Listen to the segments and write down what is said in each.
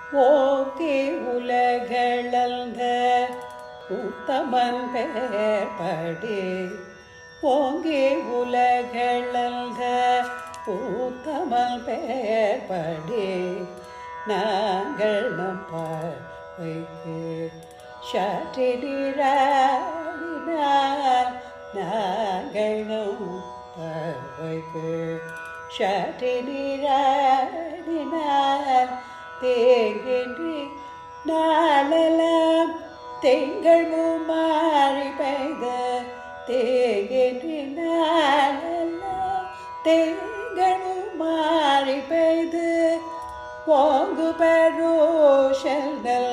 okay உலகளந்த உத்தமன் பெயர் படி ஓங்கே உலகளந்த உத்தமன் பெயர் படி நாங்கள் நம் பார்வைக்கு சாற்றினார் நாங்கள் நம் பார்வைக்கு சாற்றினார் தேங்கின்றி நாளெல்லாம் திங்கள் மாறி பெய்த தேங்கின்றி நாளெல்லாம் திங்கள் மாறி பெய்து ஓங்கு பெருஷல்கள்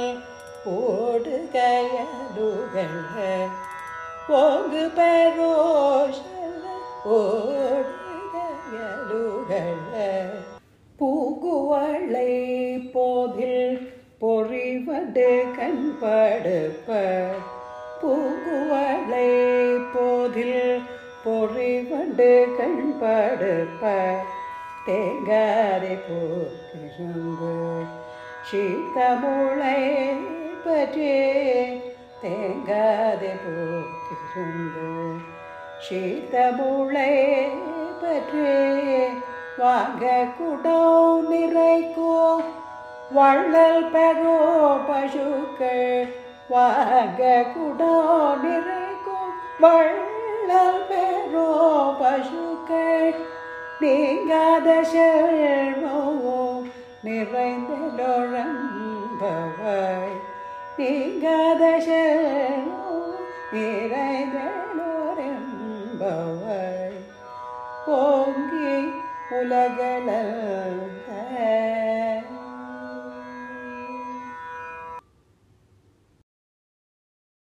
ஓடுகையலுகள் ஓங்கு பெருஷல்கள் ஓடுகையலுகள் பூங்குவளை போதில் பொறிவண்டு கண்படுப்ப பூங்குவளை போதில் பொறிவண்டு கண்படுப்ப தேங்காரை போக்கிருந்து சீத்தமுளை பற்றி தேங்காதை போக்கிருந்து சீத்தமுளை பற்றி வாங்க குடம் நிறைக்கும் வள்ளல் பெறோ பசுக்கள் வாங்க குடம் நிறைக்கும் வள்ளல் பெறோ பசுக்கள் நீங்காத செல்வம் நிறைந்தலொழம்பவாய் நீங்காத செல்வம் நிறைந்தலொழம்பவாய் ஓங்கி உலகளந்த